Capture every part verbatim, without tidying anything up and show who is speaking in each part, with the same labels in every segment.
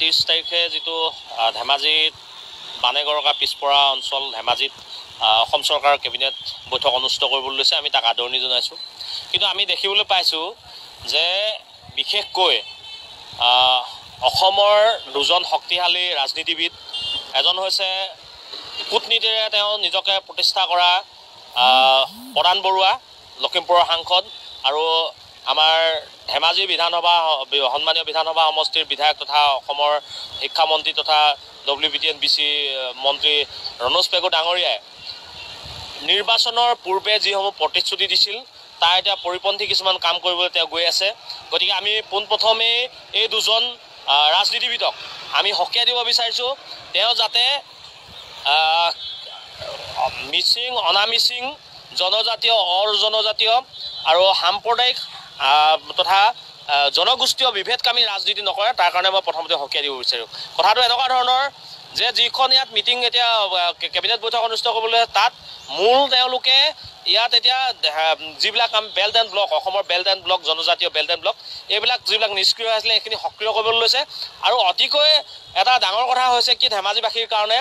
Speaker 1: ত্ৰিছ তাৰিখে যিটো ধেমাজিত বানেগৰকা পিছপৰা অঞ্চল ধেমাজিত অসম চৰকাৰৰ কেবিনেট বৈঠক অনুষ্ঠিত কৰিবলৈ লৈছে আমি তাক আদৰণি জনাইছোঁ। কিন্তু আমি দেখিবলৈ পাইছোঁ যে বিশেষকৈ অসমৰ দুজন শক্তিশালী ৰাজনীতিবিদ, এজন হৈছে কূটনীতিৰে তেওঁ নিজকে প্ৰতিষ্ঠা কৰা প্ৰধান বৰুৱা লখিমপুৰৰ সাংসদ আৰু আমাৰ ধেমাজি বিধানসভা সন্মানীয় বিধানসভা সমষ্টিৰ বিধায়ক তথা অসমৰ শিক্ষামন্ত্ৰী তথা W B T N B C মন্ত্ৰী ৰণোজ পেগু ডাঙৰীয়াই নিৰ্বাচনৰ পূৰ্বে যিসমূহ প্ৰতিশ্ৰুতি দিছিল তাৰ এতিয়া পৰিপন্থী কিছুমান কাম কৰিবলৈ তেওঁ গৈ আছে। গতিকে আমি পোনপ্ৰথমেই এই দুজন ৰাজনীতিবিদক আমি সকীয়াই দিব বিচাৰিছোঁ, তেওঁ যাতে মিচিং, অনামিচিং, জনজাতীয়, অজনজাতীয় আৰু সাম্প্ৰদায়িক তথা জনগোষ্ঠীয় বিভেদকামী ৰাজনীতি নকৰে, তাৰ কাৰণে মই প্ৰথমতে সকীয়াই দিব বিচাৰোঁ। কথাটো এনেকুৱা ধৰণৰ যে যিখন ইয়াত মিটিং এতিয়া কেবিনেট বৈঠক অনুষ্ঠিত কৰিবলৈ তাত মূল তেওঁলোকে ইয়াত এতিয়া যিবিলাক আমি বেল্ট এণ্ড ব্লক, অসমৰ বেল্ট এণ্ড ব্লক, জনজাতীয় বেল্ট এণ্ড ব্লক, এইবিলাক যিবিলাক নিষ্ক্ৰিয় হৈছিলে সেইখিনি সক্ৰিয় কৰিবলৈ লৈছে। আৰু অতিকৈ এটা ডাঙৰ কথা হৈছে কি, ধেমাজিবাসীৰ কাৰণে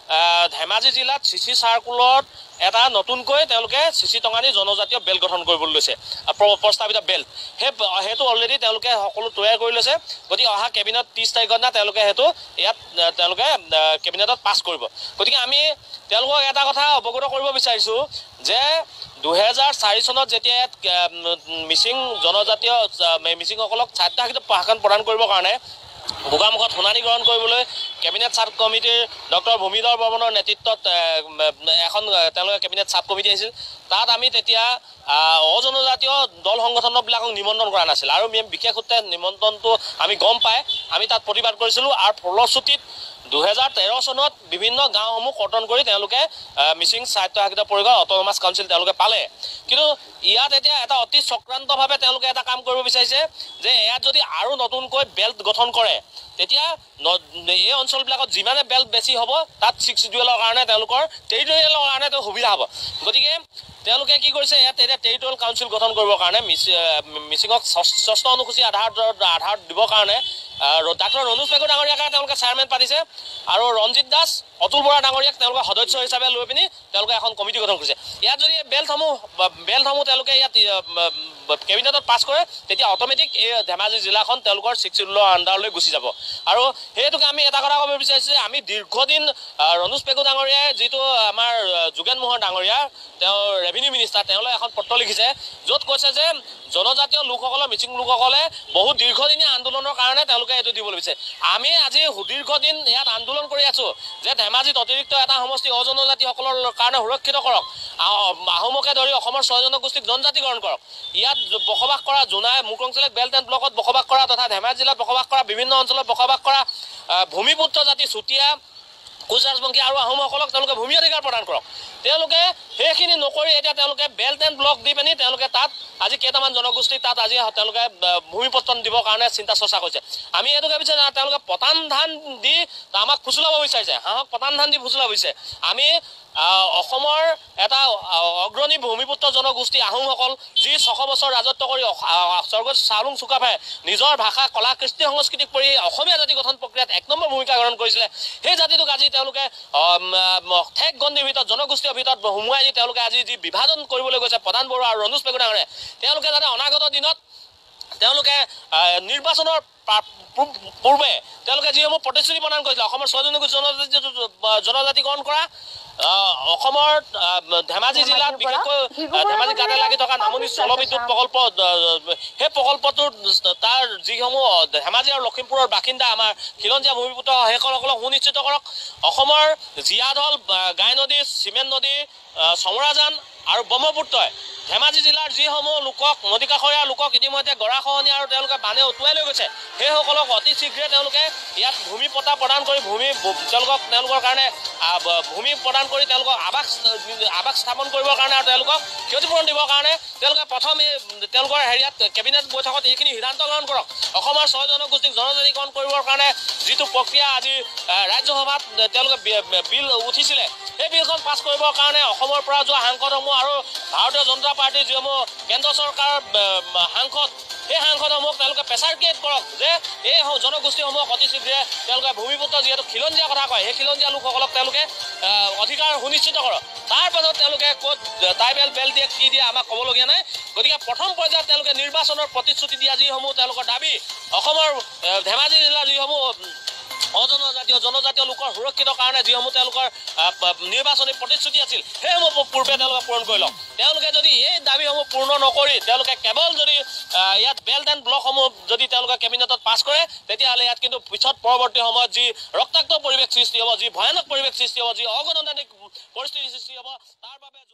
Speaker 1: ধেমাজি জিলাত চি চি চাৰ্কুলত এটা নতুনকৈ তেওঁলোকে চি চি টঙানী জনজাতীয় বেল্ট গঠন কৰিবলৈ লৈছে, প্ৰস্তাৱিত বেল্ট। সেই সেইটো অলৰেডি তেওঁলোকে সকলো তৈয়াৰ কৰি লৈছে। গতিকে অহা কেবিনেট ত্ৰিছ তাৰিখৰ দিনা তেওঁলোকে সেইটো ইয়াত তেওঁলোকে কেবিনেটত পাছ কৰিব। গতিকে আমি তেওঁলোকক এটা কথা অৱগত কৰিব বিচাৰিছোঁ যে দুহেজাৰ চাৰি চনত যেতিয়া ইয়াত মিচিং জনজাতীয় মিচিংসকলক স্বায়ত্তশাসিত শাসন প্ৰদান কৰিবৰ কাৰণে গোগামুখত শুনানি গ্ৰহণ কৰিবলৈ কেবিনেট চাব কমিটিৰ ডক্টৰ ভূমিধৰ বৰ্মনৰ নেতৃত্বত এখন তেওঁলোকে কেবিনেট চাব কমিটি আহিছিল। তাত আমি তেতিয়া অজনজাতীয় দল সংগঠনবিলাকক নিমন্ত্ৰণ কৰা নাছিল আৰু বিশেষ সূত্ৰে নিমন্ত্ৰণটো আমি গম পাই আমি তাত প্ৰতিবাদ কৰিছিলোঁ। আৰু ফলশ্ৰুতিত দুহেজাৰ তেৰ চনত বিভিন্ন গাঁওসমূহ কৰ্তন কৰি তেওঁলোকে মিচিং স্বায়ত্তশাসিত পৰিষদ অট'নমাছ কাউন্সিল তেওঁলোকে পালে। কিন্তু ইয়াত এতিয়া এটা অতি চক্ৰান্তভাৱে তেওঁলোকে এটা কাম কৰিব বিচাৰিছে যে ইয়াত যদি আৰু নতুনকৈ বেল্ট গঠন কৰে তেতিয়া এই অঞ্চলবিলাকত যিমানে বেল্ট বেছি হ'ব তাত ছিক্স চিডিউলৰ কাৰণে তেওঁলোকৰ টেৰিটৰিয়েলৰ কাৰণে তেওঁ সুবিধা হ'ব। গতিকে তেওঁলোকে কি কৰিছে, ইয়াত এতিয়া টেৰিটৰিয়েল কাউন্সিল গঠন কৰিবৰ কাৰণে মিচি মিচিঙক ষষ্ঠ অনুসূচী আধাৰ আধাৰ দিবৰ কাৰণে ডাক্তৰ ৰণোজ পেগু ডাঙৰীয়াকে তেওঁলোকে চেয়াৰমেন পাতিছে আৰু ৰঞ্জিত দাস, অতুল বৰা ডাঙৰীয়াক তেওঁলোকে সদস্য হিচাপে লৈ পিনি তেওঁলোকে এখন কমিটি গঠন কৰিছে। ইয়াত যদি বেল্টসমূহ বেল্টসমূহ তেওঁলোকে ইয়াত কেবিনেটত পাছ কৰে তেতিয়া অট'মেটিক এই ধেমাজি জিলাখন তেওঁলোকৰ ছিক্স চিডিউলৰ আণ্ডাৰলৈ গুচি যাব। আৰু সেইটোকে আমি এটা কথা ক'ব বিচাৰিছোঁ যে আমি দীৰ্ঘদিন ৰণোজ পেগু ডাঙৰীয়াই যিটো আমাৰ যোগেন মোহন ডাঙৰীয়া তেওঁ ৰেভিনিউ মিনিষ্টাৰ, তেওঁলৈ এখন পত্ৰ লিখিছে য'ত কৈছে যে জনজাতীয় লোকসকলে, মিচিং লোকসকলে বহুত দীৰ্ঘদিনীয়া আন্দোলনৰ কাৰণে তেওঁলোকে এইটো দিবলৈ বিচাৰে। আমি আজি সুদীৰ্ঘদিন ইয়াত আন্দোলন কৰি আছোঁ যে ধেমাজিত অতিৰিক্ত এটা সমষ্টি অজনজাতিসকলৰ কাৰণে সুৰক্ষিত কৰক, আহোমকে ধৰি অসমৰ ছয় জনগোষ্ঠীক জনজাতিকৰণ কৰক। ইয়াত বসবাস কৰা জোনাই মুকংচেলেক বেল্ট এণ্ড ব্লকত বসবাস কৰা তথা ধেমাজি জিলাত বসবাস কৰা বিভিন্ন অঞ্চলত বসবাস কৰা ভূমিপুত্ৰ জাতি চুতীয়া, কোচ ৰাজবংশী আৰু আহোমসকলক তেওঁলোকে ভূমি অধিকাৰ প্ৰদান কৰক। তেওঁলোকে সেইখিনি নকৰি এতিয়া তেওঁলোকে বেল্ট এণ্ড ব্লক দি পিনি তেওঁলোকে তাত আজি কেইটামান জনগোষ্ঠীক তাত আজি তেওঁলোকে ভূমিপত্তন দিবৰ কাৰণে চিন্তা চৰ্চা কৰিছে। আমি এইটোকে বিচাৰিছোঁ তেওঁলোকে পতান ধান দি আমাক ফুচুলাব বিচাৰিছে, হাঁহক পতান ধান দি ফুচুলাব বিচাৰিছে। আমি অসমৰ এটা অগ্ৰণী ভূমিপুত্ৰ জনগোষ্ঠী আহোমসকল যি ছশ বছৰ ৰাজত্ব কৰি স্বৰ্গত চাওলুং চুকাফাই নিজৰ ভাষা, কলা, কৃষ্টি সংস্কৃতিক পৰি অসমীয়া জাতি গঠন প্ৰক্ৰিয়াত এক নম্বৰ ভূমিকা গ্ৰহণ কৰিছিলে। সেই জাতিটোক আজি তেওঁলোকে ঠেক গণ্ডিৰ ভিতৰত জনগোষ্ঠীৰ ভিতৰত সোমোৱাই দি তেওঁলোকে আজি যি বিভাজন কৰিবলৈ গৈছে প্ৰধান বৰুৱা আৰু ৰণোজ পেগু ডাঙৰীয়াই, তেওঁলোকে যাতে অনাগত দিনত তেওঁলোকে নিৰ্বাচনৰ পূৰ্বে তেওঁলোকে যিসমূহ প্ৰতিশ্ৰুতি প্ৰদান কৰিছিলে অসমৰ ছয় জনগোষ্ঠী জনজাতি জনজাতিকৰণ কৰা, অসমৰ ধেমাজি জিলাত বিশেষকৈ ধেমাজি গাতে লাগি থকা নামনি জলবিদ্যুৎ প্ৰকল্প, সেই প্ৰকল্পটোৰ তাৰ যিসমূহ ধেমাজি আৰু লখিমপুৰৰ বাসিন্দা আমাৰ খিলঞ্জীয়া ভূমিপুত্ৰ সেইসকলক সুনিশ্চিত কৰক। অসমৰ জীয়াঢল, গাই নদী, চিমেণ্ট নদী, চমৰাজান আৰু ব্ৰহ্মপুত্ৰই ধেমাজি জিলাৰ যিসমূহ লোকক নদী কাষৰীয়া লোকক ইতিমধ্যে গৰাখহনীয়া আৰু তেওঁলোকে বানে উটুৱাই লৈ গৈছে সেইসকলক অতি শীঘ্ৰে তেওঁলোকে ইয়াত ভূমি পট্টা প্ৰদান কৰি ভূমি তেওঁলোকক তেওঁলোকৰ কাৰণে ভূমি প্ৰদান কৰি তেওঁলোকক আৱাস আৱাস স্থাপন কৰিবৰ কাৰণে আৰু তেওঁলোকক ক্ষতিপূৰণ দিবৰ কাৰণে তেওঁলোকে প্ৰথম এই তেওঁলোকৰ হেৰিয়াত কেবিনেট বৈঠকত এইখিনি সিদ্ধান্ত গ্ৰহণ কৰক। অসমৰ ছয় জনগোষ্ঠীক জনজাতিকৰণ কৰিবৰ কাৰণে যিটো প্ৰক্ৰিয়া আজি ৰাজ্যসভাত তেওঁলোকে বিল উঠিছিলে সেই বিলখন পাছ কৰিবৰ কাৰণে অসমৰ পৰা যোৱা সাংসদসমূহ আৰু ভাৰতীয় জনতা পাৰ্টিৰ যিসমূহ কেন্দ্ৰ চৰকাৰৰ সাংসদ সেই সাংসদসমূহক তেওঁলোকে প্ৰেছাৰ ক্ৰিয়েট কৰক যে এই জনগোষ্ঠীসমূহক অতি শীঘ্ৰে তেওঁলোকে ভূমিপুত্ৰ যিহেতু খিলঞ্জীয়া কথা কয় সেই খিলঞ্জীয়া লোকসকলক তেওঁলোকে অধিকাৰ সুনিশ্চিত কৰক তাৰ পাছত তেওঁলোকে ক'ত ট্ৰাইবেল বেল দিয়ে কি দিয়ে আমাক ক'বলগীয়া নাই গতিকে প্ৰথম পৰ্যায়ত তেওঁলোকে নিৰ্বাচনৰ প্ৰতিশ্ৰুতি দিয়া যিসমূহ তেওঁলোকৰ দাবী অসমৰ ধেমাজি জিলাৰ যিসমূহ অজনজাতীয় জনজাতীয় লোকৰ সুৰক্ষিতৰ কাৰণে যিসমূহ তেওঁলোকৰ নিৰ্বাচনী প্ৰতিশ্ৰুতি আছিল সেইসমূহ পূৰ্বে তেওঁলোকে পূৰণ কৰি লওক তেওঁলোকে যদি এই দাবীসমূহ পূৰ্ণ নকৰি তেওঁলোকে কেৱল যদি ইয়াত বেল্ট এণ্ড ব্লকসমূহ যদি তেওঁলোকে কেবিনেটত পাছ কৰে তেতিয়াহ'লে ইয়াত কিন্তু পিছত পৰৱৰ্তী সময়ত যি ৰক্তাক্ত পৰিৱেশ সৃষ্টি হ'ব যি ভয়ানক পৰিৱেশ সৃষ্টি হ'ব যি অগণতান্ত্ৰিক পৰিস্থিতি সৃষ্টি হ'ব তাৰ বাবে